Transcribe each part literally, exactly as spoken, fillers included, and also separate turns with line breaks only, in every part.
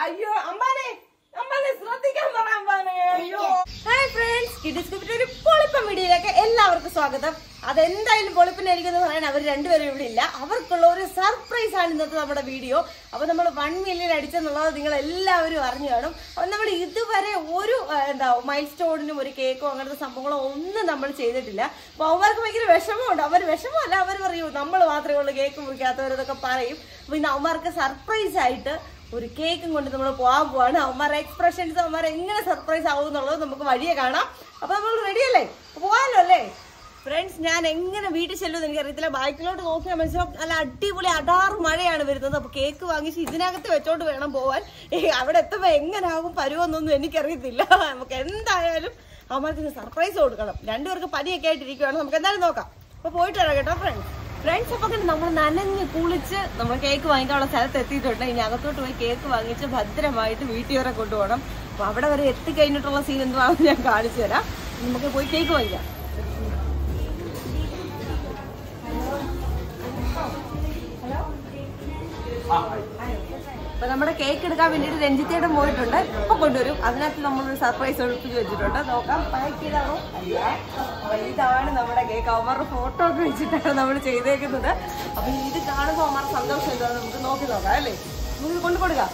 അയ്യോ അമ്മാനെ അമ്മാനെ ശ്രദ്ധിക്കാൻ പറ അമ്മാനെ. അയ്യോ ഹായ് ഫ്രണ്ട്സ്, കിഡ്സ് സ്കൂപ്പിന്റെ ഒരു പൊളിപ്പം വീഡിയോയിലേക്ക് എല്ലാവർക്കും സ്വാഗതം. അതെന്തായാലും പൊളിപ്പിനായിരിക്കും പറയാൻ അവർ രണ്ടുപേരും ഇവിടെ ഇല്ല. അവർക്കുള്ള ഒരു സർപ്രൈസ് ആണ് ഇന്നത്തെ നമ്മുടെ വീഡിയോ. അപ്പൊ നമ്മൾ വൺ മില്യൺ അടിച്ചെന്നുള്ളത് നിങ്ങൾ എല്ലാവരും അറിഞ്ഞു കാണും. അപ്പൊ നമ്മൾ ഇതുവരെ ഒരു എന്താ മൈൽ സ്റ്റോണിനും ഒരു കേക്കോ അങ്ങനത്തെ സംഭവങ്ങളോ ഒന്നും നമ്മൾ ചെയ്തിട്ടില്ല. അപ്പൊ അവർക്ക് ഭയങ്കര വിഷമമുണ്ട്. അവർ വിഷമമല്ല, അവർ പറയൂ നമ്മൾ മാത്രമേ ഉള്ളൂ കേക്ക് മുറിക്കാത്തവരതൊക്കെ പറയും. അപ്പൊ ഇന്ന് അവന്മാർക്ക് സർപ്രൈസ് ആയിട്ട് ഒരു കേക്കും കൊണ്ട് നമ്മൾ പോകാൻ പോവാണ്. അവന്മാരുടെ എക്സ്പ്രഷൻസ് അവന്മാരെ എങ്ങനെ സർപ്രൈസ് ആവും എന്നുള്ളത് നമുക്ക് വഴിയെ കാണാം. അപ്പൊ നമ്മൾ റെഡി അല്ലേ? പോകാമല്ലോ അല്ലേ ഫ്രണ്ട്സ്? ഞാൻ എങ്ങനെ വീട്ടിൽ ചെല്ലുമെന്ന് എനിക്കറിയത്തില്ല. ബാക്കിലോട്ട് നോക്കിയാൽ മനസ്സിലാവും നല്ല അടിപൊളി അടാറ് മഴയാണ് വരുന്നത്. അപ്പൊ കേക്ക് വാങ്ങിച്ച് ഇതിനകത്ത് വെച്ചോണ്ട് വേണം പോവാൻ. അവിടെ എത്തുമ്പോ എങ്ങനാകും പരുവെന്നൊന്നും എനിക്കറിയത്തില്ല. നമുക്ക് എന്തായാലും അവന്മാർക്ക് സർപ്രൈസ് കൊടുക്കണം. രണ്ടുപേർക്ക് പനിയൊക്കെ ആയിട്ടിരിക്കുകയാണ്. നമുക്ക് എന്തായാലും നോക്കാം. അപ്പൊ പോയിട്ട് വരാം കേട്ടോ ഫ്രണ്ട്സ്. ഫ്രണ്ട്സ് അപ്പൊ നമ്മൾ നനഞ്ഞ് കുളിച്ച് നമ്മൾ കേക്ക് വാങ്ങിക്കാനുള്ള സ്ഥലത്ത് എത്തിയിട്ടുണ്ട്. ഇനി അകത്തോട്ട് പോയി കേക്ക് വാങ്ങിച്ച് ഭദ്രമായിട്ട് വീട്ടിൽ വരെ കൊണ്ടുപോകണം. അപ്പൊ അവിടെ വരെ എത്തിക്കഴിഞ്ഞിട്ടുള്ള സീൻ എന്താണെന്ന് ഞാൻ കാണിച്ചു തരാം. നമുക്ക് പോയി കേക്ക് വാങ്ങിക്കാം. അപ്പൊ നമ്മുടെ കേക്ക് എടുക്കാൻ വേണ്ടിട്ട് രഞ്ജിത്തേടം പോയിട്ടുണ്ട്. ഇപ്പൊ കൊണ്ടുവരും. അതിനകത്ത് നമ്മളൊരു സർപ്രൈസ് ഒളിപ്പിച്ച് വെച്ചിട്ടുണ്ട്. നോക്കാം പാക്ക് ചെയ്താണോ അല്ല. അപ്പൊ ഇതാണ് നമ്മുടെ കേക്ക്. അവന്മാരുടെ ഫോട്ടോ ഒക്കെ വെച്ചിട്ടാണ് നമ്മൾ ചെയ്തേക്കുന്നത്. അപ്പൊ ഇത് കാണുമ്പോൾ അവന്മാരുടെ സന്തോഷം എന്താണെന്ന് നമുക്ക് നോക്കി നോക്കാം അല്ലേ? നമുക്ക് കൊണ്ടു കൊടുക്കാം.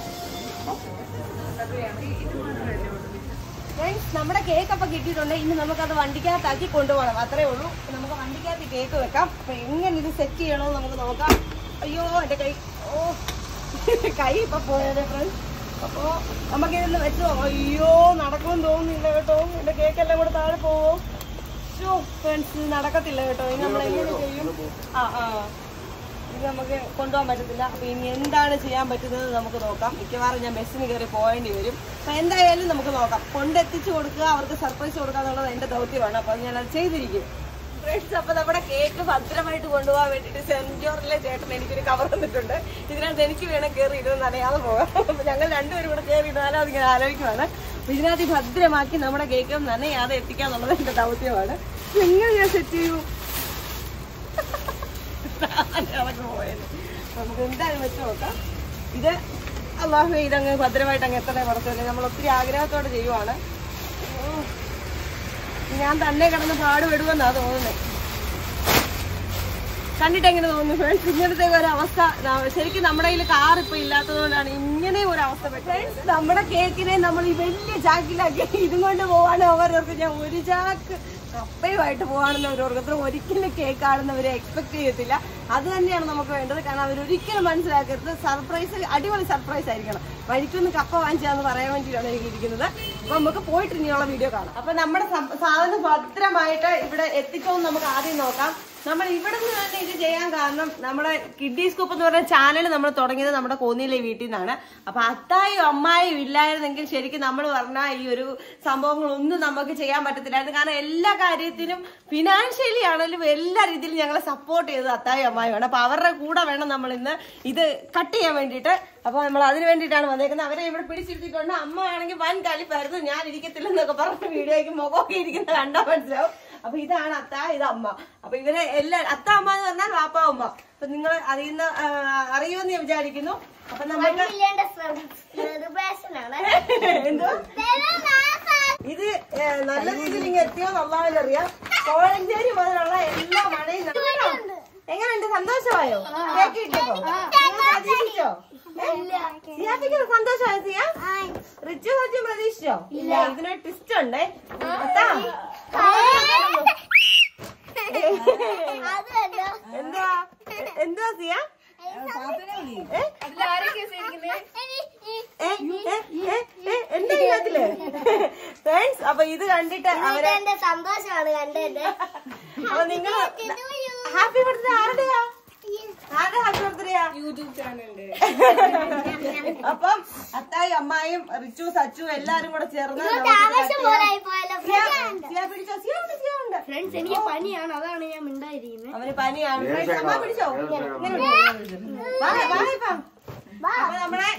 നമ്മുടെ കേക്ക് അപ്പൊ കിട്ടിയിട്ടുണ്ട്. ഇനി നമുക്കത് വണ്ടിക്കകത്താക്കി കൊണ്ടുപോകണം. അത്രേ ഉള്ളൂ. നമുക്ക് വണ്ടിക്കകത്ത് കേക്ക് വെക്കാം. അപ്പൊ എങ്ങനെ ഇത് സെറ്റ് ചെയ്യണമെന്ന് നമുക്ക് നോക്കാം. അയ്യോ എന്റെ കൈ, ഓ കൈ ഇപ്പൊ പോയത് ഫ്രണ്ട്സ്. അപ്പൊ നമുക്ക് ഇതൊന്ന് വെച്ചോ. അയ്യോ നടക്കുമെന്ന് തോന്നുന്നില്ല കേട്ടോ. എന്റെ കേക്കെല്ലാം കൂടെ താഴെ പോവോ? ഷോ ഫ്രണ്ട്സ് നടക്കത്തില്ല കേട്ടോ. ഇനി നമ്മൾ എങ്ങനെ ചെയ്യും? ആ ആ ഇത് നമുക്ക് കൊണ്ടുപോകാൻ പറ്റത്തില്ല. അപ്പൊ ഇനി എന്താണ് ചെയ്യാൻ പറ്റുന്നത് നമുക്ക് നോക്കാം. മിക്കവാറും ഞാൻ ബസ്സിന് കയറി പോകേണ്ടി വരും. അപ്പൊ എന്തായാലും നമുക്ക് നോക്കാം. കൊണ്ടെത്തിച്ചു കൊടുക്കുക, അവർക്ക് സർപ്രൈസ് കൊടുക്കുക എന്നുള്ളത് എന്റെ ദൗത്യമാണ്. അപ്പൊ ഞാനത് ചെയ്തിരിക്കും ഫ്രണ്ട്സ്. അപ്പൊ നമ്മുടെ കേക്ക് ഭദ്രമായിട്ട് കൊണ്ടുപോകാൻ വേണ്ടിട്ട് സെന്റ് ജോർജിലെ ചേട്ടൻ എനിക്കൊരു കവർ തന്നിട്ടുണ്ട്. ഇതിനകത്ത് എനിക്ക് വേണം കയറി ഇടുന്ന അറിയാതെ പോകാം. അപ്പൊ ഞങ്ങൾ രണ്ടുപേരും കൂടെ കയറി ഇടുന്നാലും അതിങ്ങനെ ആലോചിക്കുവാണ്. അപ്പൊ ഇതിനകത്ത് ഭദ്രമാക്കി നമ്മുടെ കേക്ക് നനയാതെ എത്തിക്കാന്നുള്ളത് എന്റെ ദൗത്യമാണ്. എങ്ങനെ ഞാൻ സെറ്റ് ചെയ്യൂ? പോയത് നമുക്ക് എന്തായാലും വെച്ച് നോക്കാം. ഇത് അല്ലാഹു ഇതങ്ങ് ഭദ്രമായിട്ട് അങ്ങ് എത്തണേ പുറത്തല്ലേ. നമ്മൾ ഒത്തിരി ആഗ്രഹത്തോടെ ചെയ്യുവാണ്. ഞാൻ തന്നെ കിടന്ന് പാടുപെടുമെന്നാ തോന്നുന്നത്. കണ്ടിട്ട് എങ്ങനെ തോന്നുന്നു ഫ്രണ്ട്സ്? ഇങ്ങനത്തെ ഒരു അവസ്ഥ ശരിക്കും നമ്മുടെ കയ്യിൽ കാർ ഇപ്പൊ ഇല്ലാത്തതുകൊണ്ടാണ് ഇങ്ങനെ ഒരു അവസ്ഥ. ഫ്രണ്ട്സ് നമ്മുടെ കേക്കിനെ നമ്മൾ ഈ വലിയ ചാക്കിലാക്കി ഇതും കൊണ്ട് പോവാണ്. അവരവർക്ക് ഞാൻ ഒരു ചാക്ക് കപ്പയുമായിട്ട് പോവാണെന്ന് അവരോർക്കത്ര ഒരിക്കലും കേക്ക് ആണെന്നവരെ എക്സ്പെക്ട് ചെയ്യത്തില്ല. അത് തന്നെയാണ് നമുക്ക് വേണ്ടത്. കാരണം അവരൊരിക്കലും മനസ്സിലാക്കരുത്. സർപ്രൈസ് അടിപൊളി സർപ്രൈസ് ആയിരിക്കണം. വഴിക്കൊന്ന് കപ്പ വാങ്ങിച്ചാന്ന് പറയാൻ വേണ്ടിയിട്ടാണ് എനിക്ക് ഇരിക്കുന്നത്. അപ്പൊ നമുക്ക് പോയിട്ട് ഇനിയുള്ള വീഡിയോ കാണാം. അപ്പൊ നമ്മുടെ സാധനം ഭദ്രമായിട്ട് ഇവിടെ എത്തിക്കുമെന്ന് നമുക്ക് ആദ്യം നോക്കാം. നമ്മൾ ഇവിടെ നിന്ന് തന്നെ ഇത് ചെയ്യാൻ കാരണം നമ്മുടെ കിഡ്സ് സ്കൂപ്പ് എന്ന് പറയുന്ന ചാനൽ നമ്മൾ തുടങ്ങിയത് നമ്മുടെ കോന്നിയിലെ വീട്ടിൽ നിന്നാണ്. അപ്പൊ അത്തായും അമ്മായും ഇല്ലായിരുന്നെങ്കിൽ ശരിക്കും നമ്മൾ പറഞ്ഞാൽ ഈ ഒരു സംഭവങ്ങളൊന്നും നമുക്ക് ചെയ്യാൻ പറ്റത്തില്ലായിരുന്നു. കാരണം എല്ലാ കാര്യത്തിനും ഫിനാൻഷ്യലി ആണെങ്കിലും എല്ലാ രീതിയിലും ഞങ്ങളെ സപ്പോർട്ട് ചെയ്തത് അത്തായും അമ്മായുമാണ്. അപ്പൊ അവരുടെ കൂടെ വേണം നമ്മൾ ഇന്ന് ഇത് കട്ട് ചെയ്യാൻ വേണ്ടിയിട്ട്. അപ്പൊ നമ്മൾ അതിന് വേണ്ടിയിട്ടാണ് വന്നേക്കുന്നത്. അവരെ ഇവിടെ പിടിച്ചിരുത്തിക്കൊണ്ട് അമ്മ ആണെങ്കിൽ വൻ കലിപ്പായിരുന്നു. ഞാൻ ഇരിക്കത്തില്ലെന്നൊക്കെ പറഞ്ഞ വീഡിയോയ്ക്ക് മുഖമൊക്കെ ഇരിക്കുന്നത് കണ്ടാൽ മനസ്സിലാവും. അപ്പൊ ഇതാണ് അത്ത, ഇത് അമ്മ. അപ്പൊ ഇവരെ എല്ലാ അത്ത അമ്മ എന്ന് പറഞ്ഞാൽ വാപ്പ അമ്മ. അപ്പൊ നിങ്ങൾ അറിയുന്ന അറിയുമെന്ന് ഞാൻ വിചാരിക്കുന്നു. അപ്പൊ നമുക്ക് എന്തോ ഇത് നല്ല രീതിയിൽ ഇങ്ങനെ എത്തിയോ അള്ളാഹിനറിയാം. കോഴഞ്ചേരി മുതലുള്ള എല്ലാ മഴയും എങ്ങനെയുണ്ട്? സന്തോഷമായോ? കേക്ക് കിട്ടിയപ്പോ പ്രതീക്ഷിച്ചോ? സിയാഫിക്ക് സന്തോഷമായോ? സിയ റിച്ചു കുറച്ചും പ്രതീക്ഷിച്ചോ? ഇല്ല. ഇതിനൊരു ട്വിസ്റ്റ് ഉണ്ട്. എന്താ എന്താ സിയ? എന്താ ഇതില് ഫ്രണ്ട്സ്? അപ്പൊ ഇത് കണ്ടിട്ട് അവരെ
സന്തോഷമാണ് കണ്ടത്.
അപ്പൊ നിങ്ങള് ഹാപ്പി ബർത്ത്ഡേ ആരുടെയാ? ആരുടെ ഹാപ്പി ബർത്ത്ഡേയാ?
യൂട്യൂബ് ചാനലിന്റെ.
അപ്പം അത്തായി അമ്മായും റിച്ചു സച്ചു എല്ലാരും കൂടെ ചേർന്ന്
ഫ്രണ്ട്സ് എനിക്ക് പനിയാണ്, അതാണ് ഞാൻ മിണ്ടായിരിക്കുന്നത്.
അവന് പനിയാണ്. അമ്മ പിടിച്ചോ? അപ്പൊ നമ്മളെ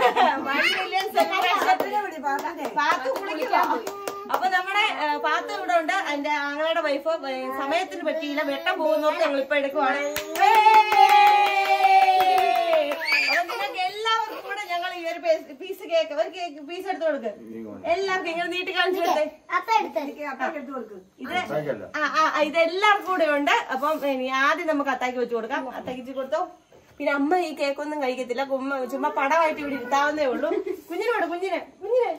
പാത്തു കുളിക്കുക. അപ്പൊ നമ്മുടെ പാത്തു ഇവിടെ ഉണ്ട്. എന്റെ ആങ്ങളുടെ വൈഫ് സമയത്തിന് പറ്റിയില്ല, വെട്ടം പോകുന്നോർത്ത് ഞങ്ങൾ ഇപ്പൊ എടുക്കുവാണ്. അപ്പൊ നിങ്ങൾക്ക് എല്ലാവർക്കും കൂടെ ഞങ്ങൾ ഒരു പീസ് കേക്ക് ഒരു കേക്ക് പീസ് എടുത്ത് കൊടുക്ക്. എല്ലാവർക്കും ഇങ്ങനെ നീട്ടി കാണിച്ചു കൊടുത്തേ. ഇത് ആ ആ ഇതെല്ലാവർക്കും കൂടെ ഉണ്ട്. അപ്പം ഇനി ആദ്യം നമുക്ക് അത്താക്കി വെച്ച് കൊടുക്കാം. അത്താക്കി കൊടുത്തോ. പിന്നെ അമ്മ ഈ കേക്കൊന്നും കഴിക്കത്തില്ല. കുമ്മ ചുമ്മാ പടമായിട്ട് ഇവിടെ ഇരുത്താവുന്നേ ഉള്ളൂ. കുഞ്ഞിനെ വിടും കുഞ്ഞിനെ കുഞ്ഞിനെ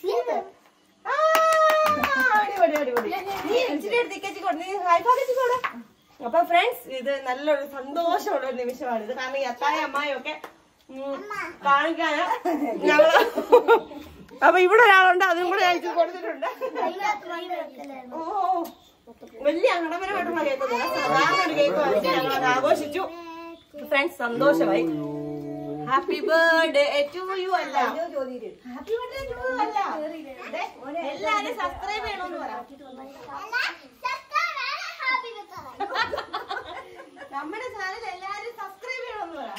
അപ്പൊ ഫ്രണ്ട്സ് ഇത് നല്ലൊരു സന്തോഷമുള്ള ഒരു നിമിഷമാണ് ഇത്. കാരണം ഈ അത്തായ അമ്മായും ഒക്കെ കാണിക്കാന് ഞങ്ങള് അപ്പൊ ഇവിടെ ഒരാളുണ്ട്, അതും കൂടെ അയച്ചു കൊടുത്തിട്ടുണ്ട്. ഓ വലിയ അങ്കടപരമായിട്ടുള്ള കേക്കൊന്നുമില്ല, സാധാരണ ഒരു കേക്ക് വാങ്ങിച്ച് ഞങ്ങളത് ആഘോഷിച്ചു. ഫ്രണ്ട്സ് സന്തോഷമായി. ഹാപ്പി ബർത്ത്ഡേ ടു യു അല്ല, ഹാപ്പി ബർത്ത്ഡേ ടു യു അല്ല. എല്ലാരും സബ്സ്ക്രൈബ് ചെയ്യണമെന്ന് പറയാം. നമ്മുടെ ചാനൽ എല്ലാരും സബ്സ്ക്രൈബ് ചെയ്യണമെന്ന് പറയാം.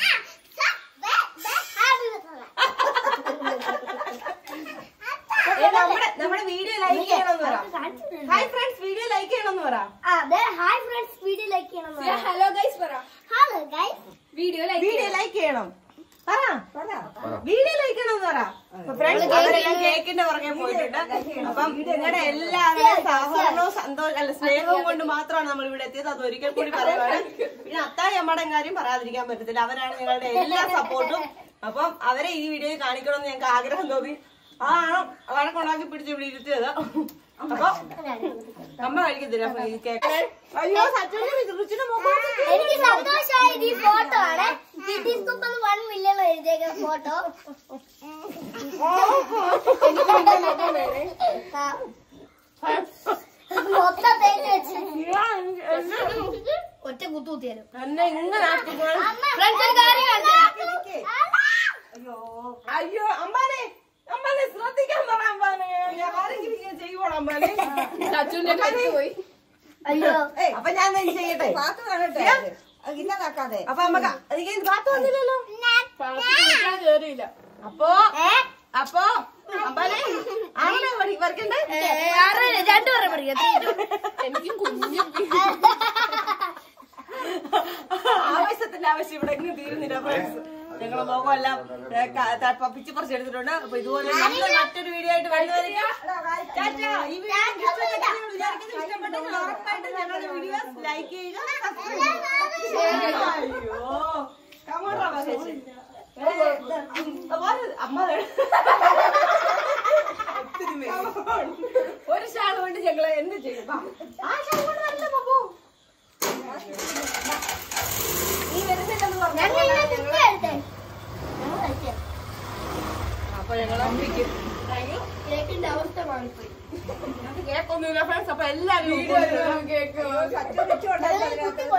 നമ്മുടെ നമ്മുടെ വീഡിയോ ലൈക്ക് ചെയ്യണമെന്ന് പറയാം. ഹായ് ഫ്രണ്ട്സ് വീഡിയോ ലൈക്ക് ചെയ്യണമെന്ന് പറയാം.
ഹായ് ഫ്രണ്ട്സ് വീഡിയോ ലൈക്ക് ചെയ്യണം.
ഹലോ ഗൈസ് പറ.
Hello guys
video like
video like ചെയ്യണം. പറ വീഡിയോ ലൈക്ക് ചെയ്യണമെന്ന് പറ. ഫ്രണ്ട്സ് അവരെല്ലാം കേക്കിന്റെ പുറകെ പോയിട്ടുണ്ട്. അപ്പം നിങ്ങളുടെ എല്ലാവരുടെയും സഹകരണവും സന്തോഷം അല്ല സ്നേഹവും കൊണ്ട് മാത്രമാണ് നമ്മൾ ഇവിടെ എത്തിയത്. അത് ഒരിക്കൽ കൂടി പറയുവാണ്. പിന്നെ അത്തായി അമ്മയുടെ കാര്യം പറയാതിരിക്കാൻ പറ്റത്തില്ല. അവരാണ് ഞങ്ങളുടെ എല്ലാ സപ്പോർട്ടും. അപ്പം അവരെ ഈ വീഡിയോയിൽ കാണിക്കണമെന്ന് ഞങ്ങൾക്ക് ആഗ്രഹം തോന്നി. അതാണ് വഴക്കുണ്ടാക്കി പിടിച്ച് ഇവിടെ ഇരുത്തിയത്. അപ്പൊ അമ്മ കഴിക്കത്തില്ല കേക്ക്. അയ്യോ രുചിയുടെ മുഖം
എനിക്ക് സന്തോഷമായി. ഈ ഫോട്ടോ ആണ് വൺ മില്യൺ എഴുതിയേക്കുന്ന ഫോട്ടോ. മൊത്തം തേച്ച് വെച്ച് ഒറ്റ കുത്തു കുത്തിയാലും
എന്നെ ഇങ്ങനെ അയ്യോ അമ്മാനെ അമ്മാനെ ശ്രദ്ധിക്കാൻ പറ. അമ്മാനെ ആരെങ്കിലും ഇങ്ങനെ ചെയ്യുവോളൂ. അമ്മാനെ
പോയി.
അയ്യോ
അപ്പൊ ഞാൻ എന്ത് ചെയ്യട്ടെ?
ഇല്ലാതാക്കാതെ
അപ്പൊ അമ്മക്ക് എനിക്ക് കാത്തു വന്നില്ലല്ലോ.
കേറിയില്ല.
അപ്പൊ അപ്പൊ അമ്പാനെ ആണോ വരക്കണ്ടേ?
രണ്ടു പേരെ പഠിക്കാം.
എനിക്കും കുഞ്ഞു
ആവശ്യത്തിന്റെ ആവശ്യം ഇവിടെ എങ്ങും തീരുന്നില്ല. ഫ്രണ്ട്സ് ഞങ്ങളെ മുഖമെല്ലാം പിച്ച് പറിച്ചെടുത്തിട്ടുണ്ട്. അപ്പൊ ഇതുപോലെ നല്ല മറ്റൊരു വീഡിയോ ആയിട്ട് വരുന്നവരേക്കും ഈ വീഡിയോ ഇഷ്ടപ്പെട്ടെങ്കിൽ ഉറപ്പായിട്ട് ഞങ്ങളുടെ വീഡിയോസ് ലൈക്ക് ചെയ്യുക. അയ്യോ അമ്മ ഒരു ഷാൾ കൊണ്ട് ഞങ്ങളെ എന്ത് ചെയ്യും? ആ ഷാൾ കൊണ്ട് നല്ല പപ്പു നീ വരുന്നില്ലെന്ന് പറഞ്ഞു. അപ്പൊ ഞങ്ങൾ
കേക്കിന്റെ അവസ്ഥ മാറിപ്പോയി.
കേക്കൊന്നുമില്ല ഫ്രണ്ട്സ്. അപ്പൊ എല്ലാവരും
കേക്ക്
വെച്ചുകൊണ്ടല്ലേ